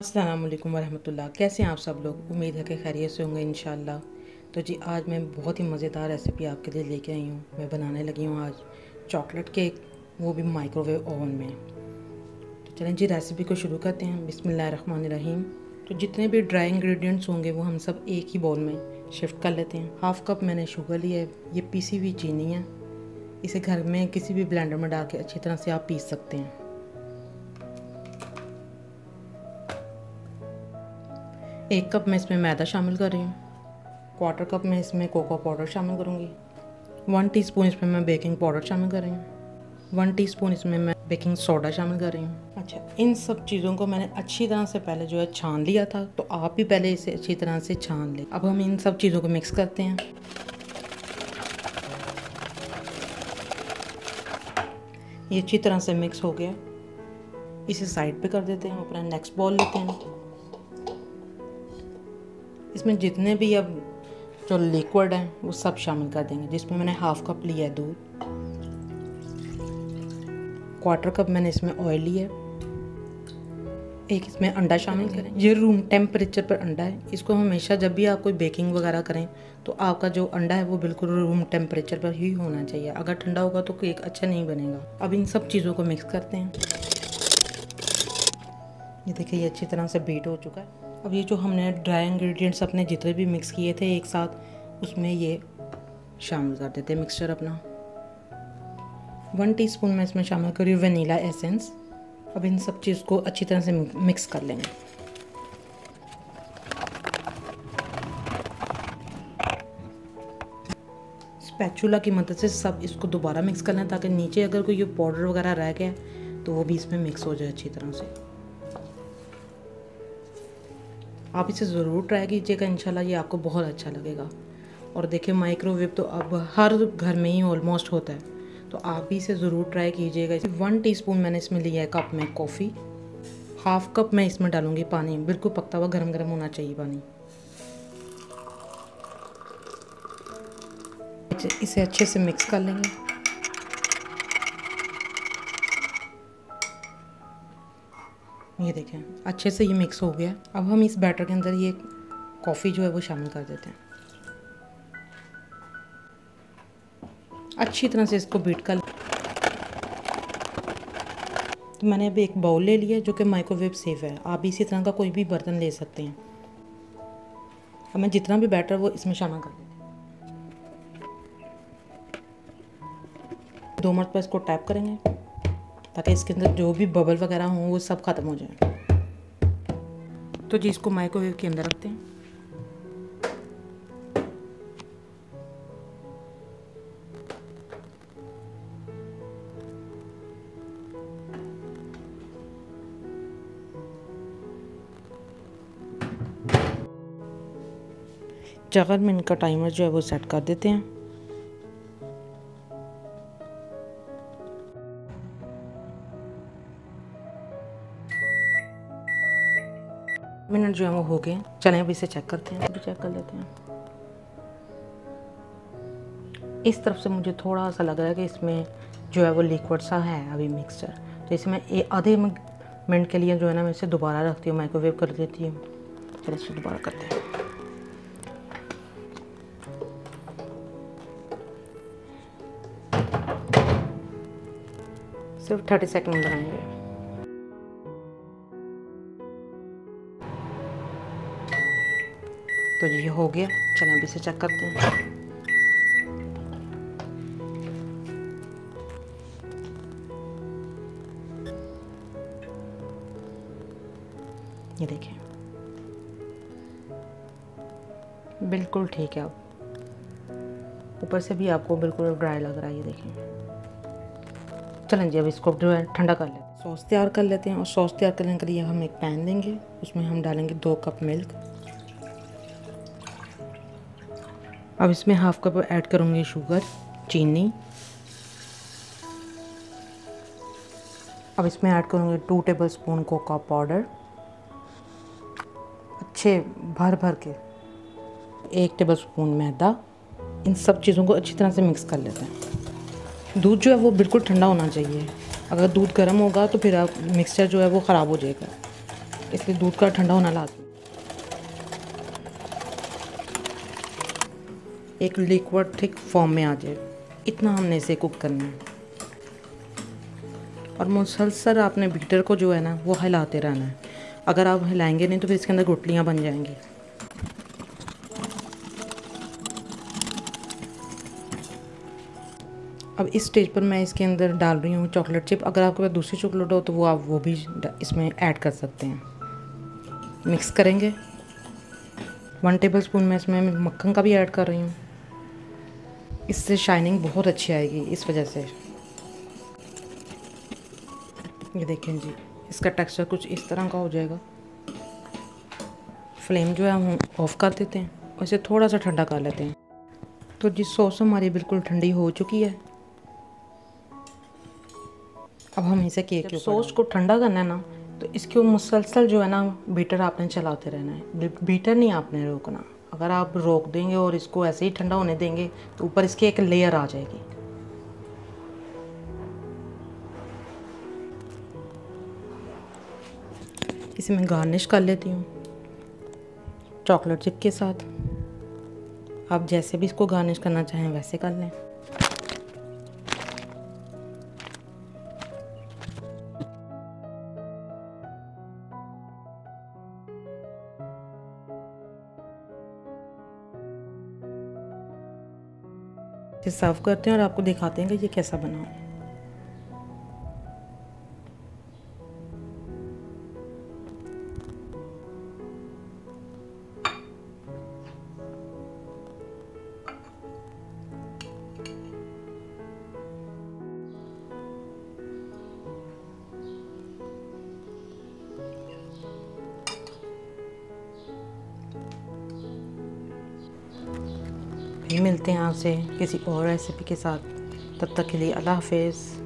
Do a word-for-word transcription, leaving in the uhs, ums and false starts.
अस्सलाम वालेकुम वरहमतुल्लाह। कैसे हैं आप सब लोग? उम्मीद है कि खैरियत से होंगे इंशाल्लाह। तो जी आज मैं बहुत ही मज़ेदार रेसिपी आपके लिए लेके आई हूँ। मैं बनाने लगी हूँ आज चॉकलेट केक, वो भी माइक्रोवेव ओवन में। तो चलें जी रेसिपी को शुरू करते हैं। बिस्मिल्लाहिर्रहमानिर्रहीम। तो जितने भी ड्राई इंग्रेडिएंट्स होंगे वो हम सब एक ही बाउल में शिफ्ट कर लेते हैं। हाफ़ कप मैंने शुगर लिया है, ये पीसी हुई चीनी है। इसे घर में किसी भी ब्लेंडर में डाल के अच्छी तरह से आप पीस सकते हैं। एक कप मैं इसमें मैदा शामिल कर रही हूँ। क्वार्टर कप मैं इसमें कोको पाउडर शामिल करूँगी। वन टीस्पून इसमें मैं बेकिंग पाउडर शामिल कर रही हूँ। वन टीस्पून इसमें मैं बेकिंग सोडा शामिल कर रही हूँ। अच्छा, इन सब चीज़ों को मैंने अच्छी तरह से पहले जो है छान लिया था, तो आप भी पहले इसे अच्छी तरह से छान लें। अब हम इन सब चीज़ों को मिक्स करते हैं। ये अच्छी तरह से मिक्स हो गया, इसे साइड पे कर देते हैं। अपना नेक्स्ट बॉल लेते हैं। इसमें जितने भी अब जो लिक्विड है वो सब शामिल कर देंगे। जिसमें मैंने हाफ कप लिया है दूध, क्वार्टर कप मैंने इसमें ऑयल लिया है, एक इसमें अंडा शामिल करें। ये रूम टेम्परेचर पर अंडा है। इसको हमेशा जब भी आप कोई बेकिंग वगैरह करें तो आपका जो अंडा है वो बिल्कुल रूम टेम्परेचर पर ही होना चाहिए। अगर ठंडा होगा तो केक अच्छा नहीं बनेगा। अब इन सब चीज़ों को मिक्स करते हैं। ये देखिए ये अच्छी तरह से बीट हो चुका है। अब ये जो हमने ड्राई इंग्रेडिएंट्स अपने जितने भी मिक्स किए थे एक साथ, उसमें ये शामिल कर देते हैं मिक्सचर अपना। वन टीस्पून मैं इसमें शामिल करी वनीला एसेंस। अब इन सब चीज़ को अच्छी तरह से मिक्स कर लेंगे। स्पैचुला की मदद से सब इसको दोबारा मिक्स कर लें, ताकि नीचे अगर कोई ये पाउडर वगैरह रह गया तो वो भी इसमें मिक्स हो जाए अच्छी तरह से। आप इसे ज़रूर ट्राई कीजिएगा, इंशाल्लाह ये आपको बहुत अच्छा लगेगा। और देखिए माइक्रोवेव तो अब हर घर में ही ऑलमोस्ट होता है, तो आप भी इसे ज़रूर ट्राई कीजिएगा। वन टीस्पून मैंने इसमें लिया है कप में कॉफ़ी। हाफ कप मैं इसमें डालूँगी पानी, बिल्कुल पकता हुआ गरम गरम होना चाहिए पानी। इसे अच्छे से मिक्स कर लेंगे। ये देखें अच्छे से ये मिक्स हो गया। अब हम इस बैटर के अंदर ये कॉफ़ी जो है वो शामिल कर देते हैं। अच्छी तरह से इसको बीट कर। तो मैंने अभी एक बाउल ले लिया जो कि माइक्रोवेव सेफ है। आप इसी तरह का कोई भी बर्तन ले सकते हैं। अब मैं जितना भी बैटर वो इसमें शामिल कर देती हूँ। दो मरतबा इसको टैप करेंगे ताकि इसके अंदर जो भी बबल वगैरह हों वो सब ख़त्म हो जाए। तो जी इसको माइक्रोवेव के अंदर रखते हैं। चार मिनट का टाइमर जो है वो सेट कर देते हैं। मिनट जो है वो हो गए। चलें अब इसे चेक करते हैं। अभी चेक कर लेते हैं। इस तरफ से मुझे थोड़ा सा लग रहा है कि इसमें जो है वो लिक्विड सा है अभी मिक्सचर। तो इसे मैं आधे मिनट के लिए जो है ना मैं इसे दोबारा रखती हूँ, माइक्रोवेव कर देती हूँ। चलिए इसे दोबारा करते हैं। सिर्फ थर्टी सेकेंड लगाएंगे। तो ये हो गया। चलें अभी इसे चेक करते हैं। ये देखें बिल्कुल ठीक है। अब ऊपर से भी आपको बिल्कुल ड्राई लग रहा है। ये देखें। चलें जी अब इसको जो है ठंडा कर लेते हैं। सॉस तैयार कर लेते हैं। और सॉस तैयार करने के लिए हम एक पैन लेंगे, उसमें हम डालेंगे दो कप मिल्क। अब इसमें हाफ कप ऐड करूँगी शुगर, चीनी। अब इसमें ऐड करूँगी two tablespoon cocoa powder, अच्छे भर भर के। एक टेबल स्पून मैदा। इन सब चीज़ों को अच्छी तरह से मिक्स कर लेते हैं। दूध जो है वो बिल्कुल ठंडा होना चाहिए। अगर दूध गर्म होगा तो फिर आप मिक्सचर जो है वो ख़राब हो जाएगा। इसलिए दूध का ठंडा होना लाजमी। एक लिक्विड थिक फॉर्म में आ जाए, इतना हमने इसे कुक करना है। और मुसलसल आपने बीटर को जो है ना वो हिलाते रहना है। अगर आप हिलाएंगे नहीं तो फिर इसके अंदर गुठलियाँ बन जाएंगी। अब इस स्टेज पर मैं इसके अंदर डाल रही हूँ चॉकलेट चिप। अगर आपके पास दूसरी चॉकलेट हो तो वो आप वो भी इसमें ऐड कर सकते हैं। मिक्स करेंगे। वन टेबल स्पून मैं इसमें मक्खन का भी ऐड कर रही हूँ। इससे शाइनिंग बहुत अच्छी आएगी इस वजह से। ये देखें जी, इसका टेक्सचर कुछ इस तरह का हो जाएगा। फ्लेम जो है हम ऑफ़ कर देते हैं और इसे थोड़ा सा ठंडा कर लेते हैं। तो जी सॉस हमारी बिल्कुल ठंडी हो चुकी है। अब हम इसे केक के सॉस को ठंडा करना है ना, तो इसके मुसलसल जो है ना बीटर आपने चलाते रहना है। बीटर नहीं आपने रोकना। अगर आप रोक देंगे और इसको ऐसे ही ठंडा होने देंगे तो ऊपर इसके एक लेयर आ जाएगी। इसे मैं गार्निश कर लेती हूँ चॉकलेट चिप के साथ। आप जैसे भी इसको गार्निश करना चाहें वैसे कर लें। इसे सर्व करते हैं और आपको दिखाते हैं कि ये कैसा बना है। फिर मिलते हैं आपसे किसी और रेसिपी के साथ। तब तक के लिए अल्लाह हाफ़िज़।